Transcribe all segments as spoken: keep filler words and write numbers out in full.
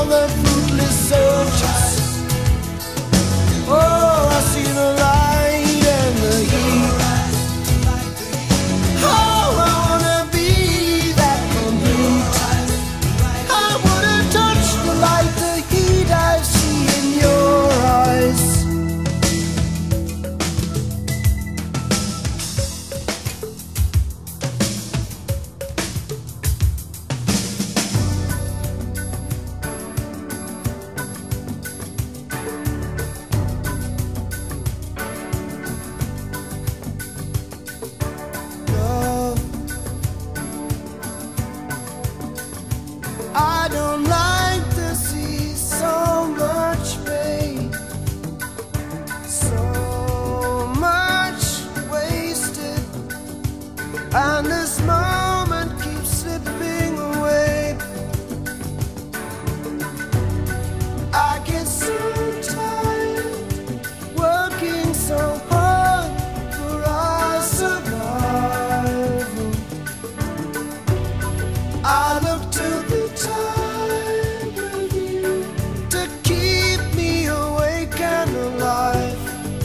all the fruitless searches. Oh, I see the light and the heat. Oh, I wanna be that complete. I wanna touch the light, the heat I see in your eyes. I don't like to see so much pain, so much wasted, and this moment keeps slipping away. I get so tired working so hard for our survival. I look to the time with you to keep me awake and alive.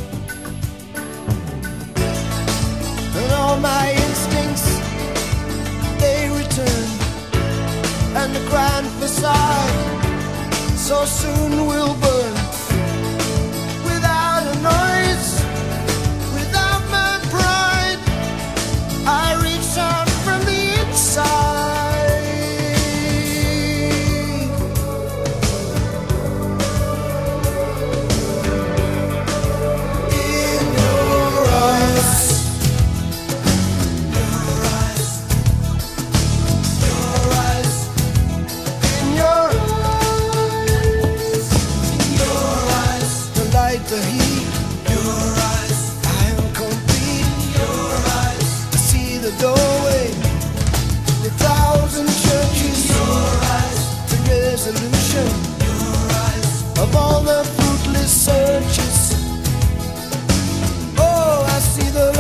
And all my instincts, they return, and the grand facade so soon will burn. Without a noise, without my pride, I reach out from the inside. In your eyes, your eyes, your eyes, in your eyes, your eyes, the light, the heat, your eyes, I am complete. Your eyes, I see the doorway, the thousand churches. Your eyes, the resolution. Your eyes, of all the fruitless searches. Oh, I see the